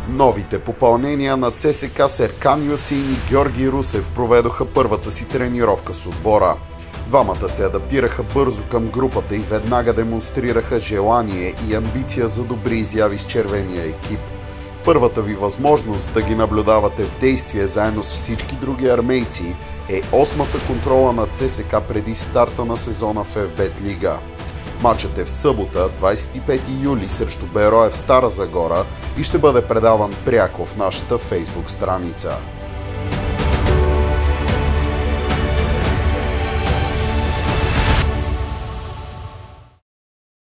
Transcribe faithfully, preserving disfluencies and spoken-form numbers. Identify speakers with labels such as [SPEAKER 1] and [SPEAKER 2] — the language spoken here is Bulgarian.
[SPEAKER 1] Новите попълнения на ЦСКА Серкан Юсеин и Георги Русев проведоха първата си тренировка с отбора. Двамата се адаптираха бързо към групата и веднага демонстрираха желание и амбиция за добри изяви с червения екип. Първата ви възможност да ги наблюдавате в действие заедно с всички други армейци е осмата контрола на ЦСКА преди старта на сезона в Еф Бет Лига. Матчът е в събота, двадесет и пети юли срещу Берое в Стара Загора и ще бъде предаван пряко в нашата фейсбук страница.